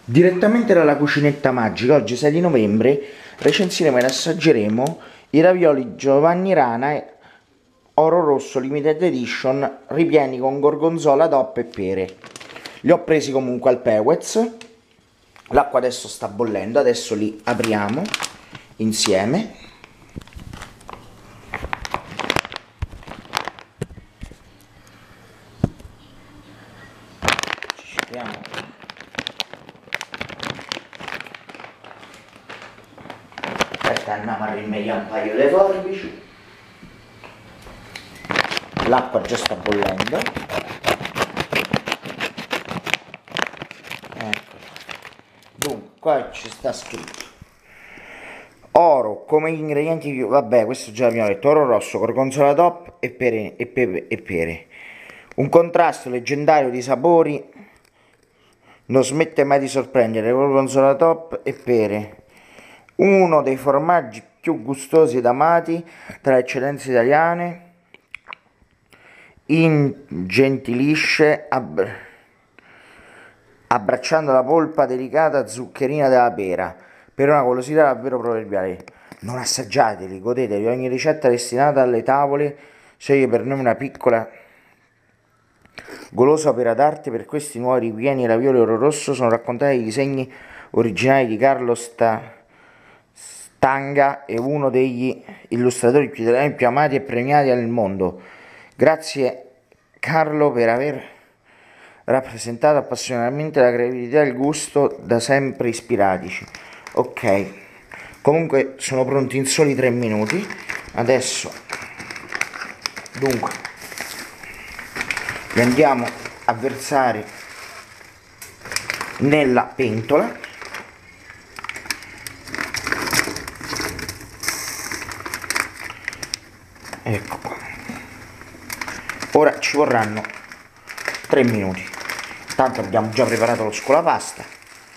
Direttamente dalla cucinetta magica, oggi 6 di novembre, recensiremo ed assaggeremo i ravioli Giovanni Rana Oro Rosso Limited Edition ripieni con gorgonzola, DOP e pere. Li ho presi comunque al Pewez. L'acqua adesso sta bollendo, adesso li apriamo insieme. Ci scegliamo. Aspetta, andiamo a rimediare un paio di forbici. L'acqua già sta bollendo. Ecco. Dunque, qua ci sta scritto oro come ingredienti più... Vabbè, questo già l'abbiamo detto. Oro rosso, gorgonzola DOP e pere. Un contrasto leggendario di sapori. Non smette mai di sorprendere. Gorgonzola DOP e pere. Uno dei formaggi più gustosi ed amati tra le eccellenze italiane. Ingentilisce abbracciando la polpa delicata zuccherina della pera per una golosità davvero proverbiale. Non assaggiateli, godetevi ogni ricetta destinata alle tavole. Sceglie per noi una piccola golosa opera d'arte. Per questi nuovi ripieni ravioli oro rosso sono raccontati i disegni originali di Carlo Stanga, è uno degli illustratori più italiani più amati e premiati nel mondo. Grazie Carlo per aver rappresentato appassionatamente la creatività e il gusto da sempre ispiratici. Ok, comunque sono pronti in soli 3 minuti. Adesso dunque li andiamo a versare nella pentola. Ecco qua. Ora ci vorranno 3 minuti. Tanto abbiamo già preparato lo scolapasta.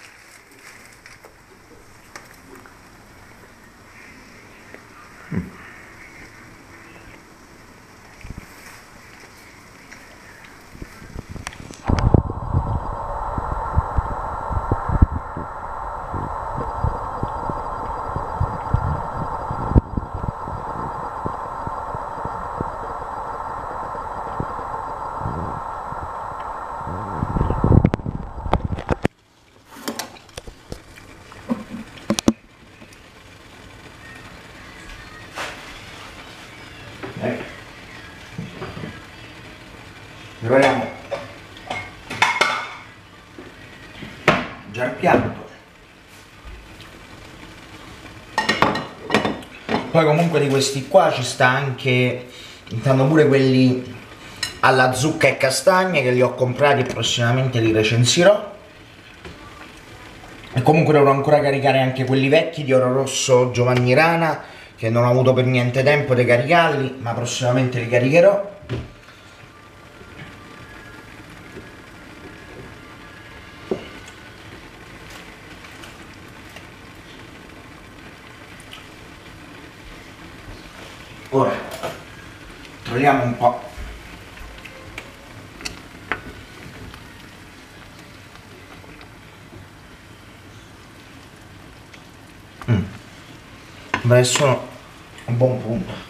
Prepariamo già il piatto. Poi comunque di questi qua ci sta anche, intanto pure quelli alla zucca e castagne che li ho comprati e prossimamente li recensirò. E comunque dovrò ancora caricare anche quelli vecchi di Oro Rosso Giovanni Rana, che non ho avuto per niente tempo di caricarli, ma prossimamente li caricherò. Ora togliamo un po' adesso un buon punto.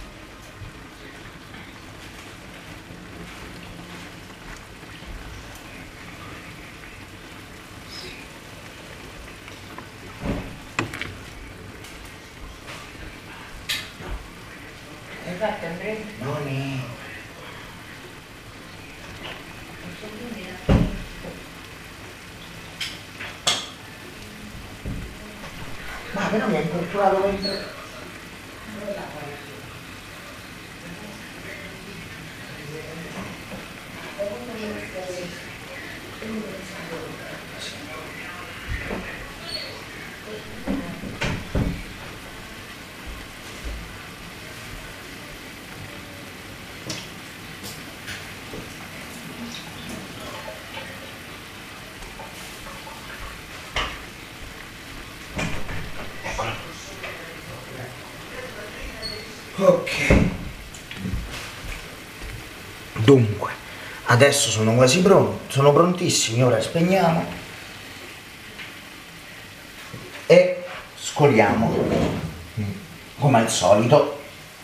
Hai fatto Andrea? Non è... Ma però mi ha incorporato mentre... Ok, dunque adesso sono quasi pronti, sono prontissimi. Ora spegniamo scoliamo come al solito.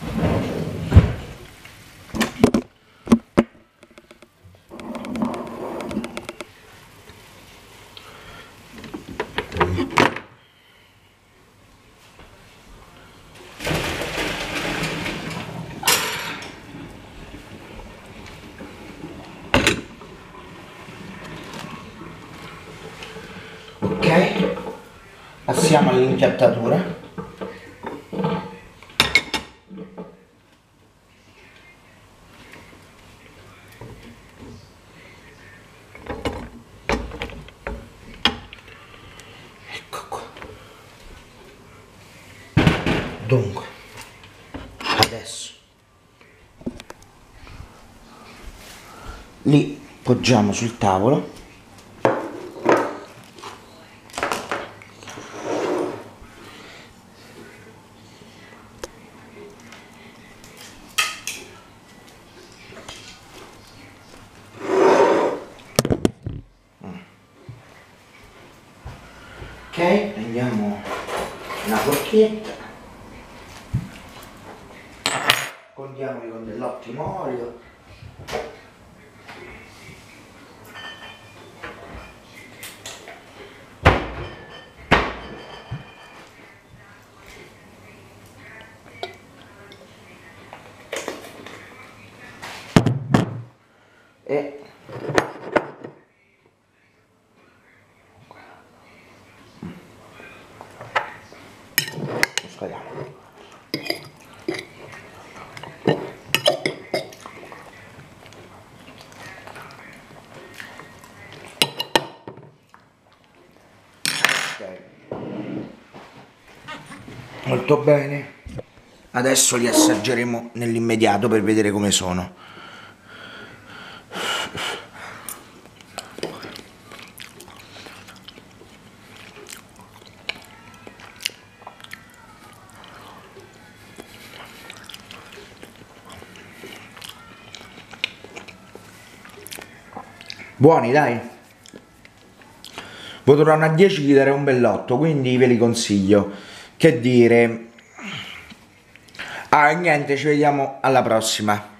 Ok, passiamo all'impiattatura. Ecco qua. Dunque, adesso li poggiamo sul tavolo. Ok, prendiamo una forchetta, condiamoli con dell'ottimo olio. E scoliamo. Molto bene, adesso li assaggeremo nell'immediato per vedere come sono. Buoni, dai. Voto da 1 a 10, gli darei un bell'8, quindi ve li consiglio. Che dire. Ah, e niente, ci vediamo alla prossima.